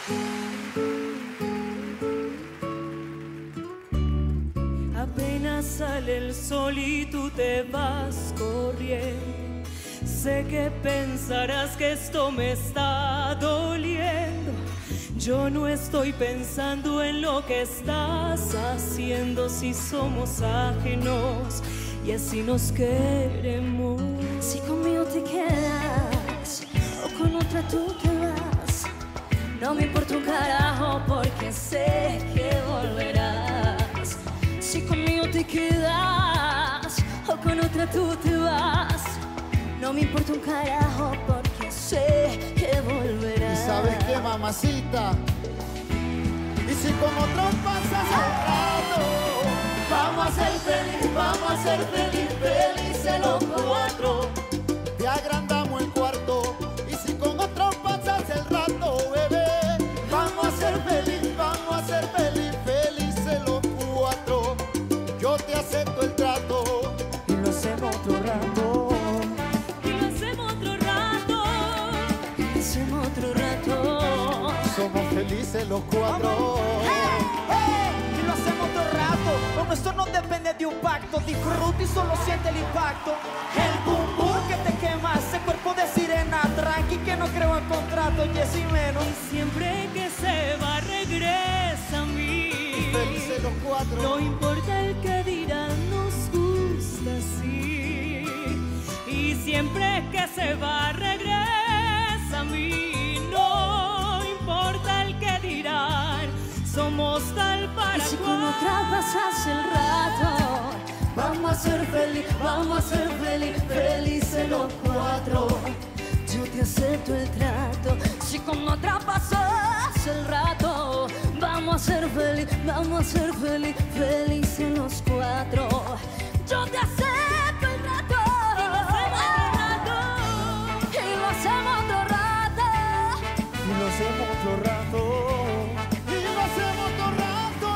Apenas sale el sol y tú te vas corriendo. Sé que pensarás que esto me está doliendo. Yo no estoy pensando en lo que estás haciendo, si somos ajenos y así nos queremos. Si conmigo te quedas o con otra tú te vas, no me importa un carajo porque sé que volverás. Si conmigo te quedas o con otra tú te vas, no me importa un carajo porque sé que volverás. ¿Y sabes qué, mamacita? Y si con otro pasas el rato, Vamos a ser feliz, vamos a ser feliz, felices los cuatro. te agrandamos el cuarto. Y si con otro pasas el rato, bebé, vamos a ser feliz, vamos a ser feliz, felices los cuatro. Yo te acepto el trato y lo hacemos otro rato. Y lo hacemos otro rato. Y hacemos otro rato. Somos felices los cuatro. Y lo hacemos otro rato. Lo nuestro no depende de un pacto. Disfruta y solo siente el impacto. El boom boom que te quema, ese cuerpo de sirena. Tranqui que no creo en contrato, yes y menos. Y siempre que se va regresa a mí. Felices los cuatro. No importa el que dirán, nos gusta así. Y siempre que se va regresa a mí. No importa el que dirán, somos tal para Y si cual. con otra pasas el rato, vamos a ser feliz, vamos a ser feliz, felices los cuatro. Yo te acepto el trato. Si con otra pasas el rato, vamos a ser feliz, vamos a ser feliz, felices los cuatro. Yo te acepto el trato. Y lo hacemos otro rato. Y lo hacemos otro rato. Y lo hacemos otro rato.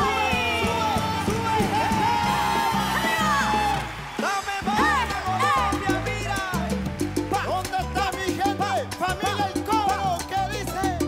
Dame más, Colombia, mira. ¿Dónde está mi gente? Familia El Coro, ¿qué dice?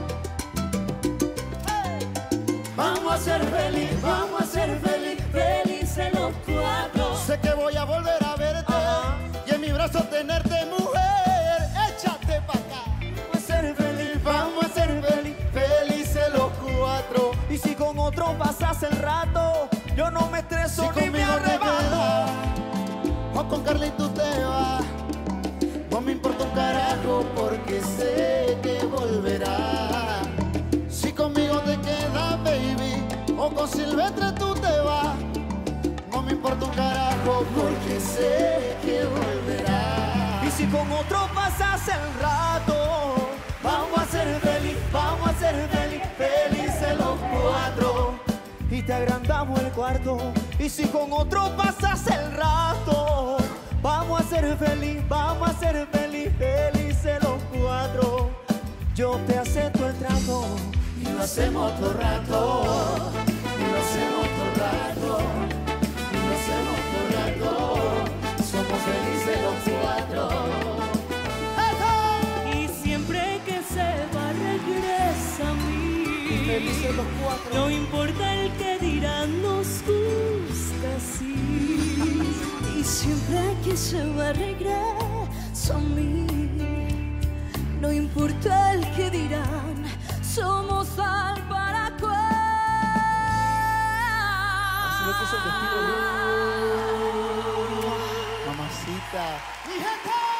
Vamos a ser feliz, vamos a ser feliz, felices los cuatro. Sé que voy a volver a verte y en mi brazo tenerte, mujer. Échate pa' acá. Vamos a ser feliz, Vamos a ser felices los cuatro. y si con otro pasas el rato, yo no me Si estreso ni me conmigo te arrebato. quedas o con Carlito te vas, no me importa un carajo porque sé que volverás. Si conmigo te quedas, baby, o con Silvestre tú te vas, no me importa un carajo porque sé que volverás. Y si con otro pasas el rato, Vamos a ser feliz, vamos a ser feliz, felices los cuatro. y te agrandamos el cuarto. Y si con otro pasas el rato, vamos a ser feliz, vamos a ser feliz, felices los cuatro. Yo te acepto el trato. Y lo hacemos otro rato, y lo hacemos otro rato, y lo hacemos otro rato. Somos felices los cuatro. Y siempre que se va regresa a mí. Felices los cuatro. No importa el que dirán, nos gusta así. Y siempre que se va regresa a mí. No importa el que dirán, somos tal para cual. Así lo puso el vestido. Mamacita. Mi gente.